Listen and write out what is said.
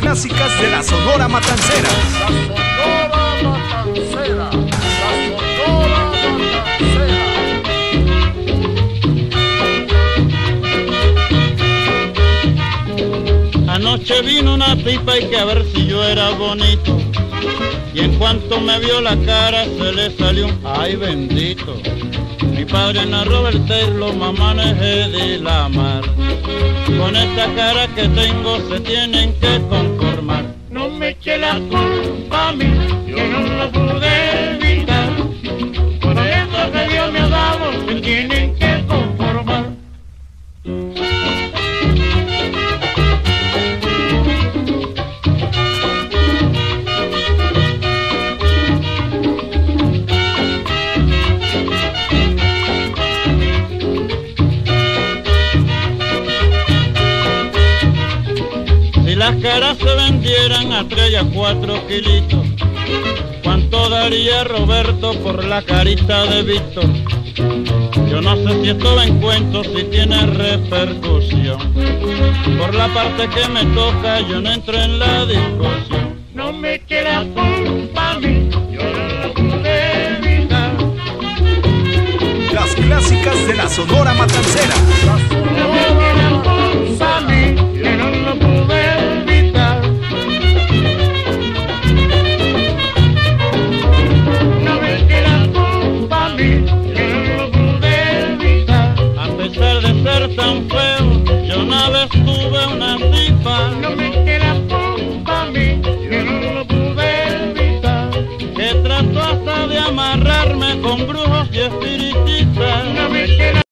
clásicas de la Sonora Matancera. La Sonora Matancera. La Sonora Matancera. Anoche vino una tipa y que a ver si yo era bonito, y en cuanto me vio la cara se le salió un ay bendito. Mi padre en la Roberta y los mamanes de la mar, con esta cara que tengo se tienen que conformar. No me eche la culpa a mí, yo no lo pude evitar, por eso que Dios me ha dado se tienen que conformar. Si las caras se vendieran a 3 y a 4 kilitos, ¿cuánto daría Roberto por la carita de Víctor? Yo no sé si esto va en cuento, si tiene repercusión. Por la parte que me toca yo no entro en la discusión. No me eche la culpa a mí, yo no lo pude evitar. Las clásicas de la Sonora Matancera. La Sonora Matancera. Yo no lo pude evitar. No me eche la culpa a mí, yo no lo pude evitar. A pesar de ser tan feo, yo una vez tuve una tipa. No me eche la culpa a mí, yo no lo pude evitar. Que trató hasta de amarrarme con brujos y espiritistas. No me eche la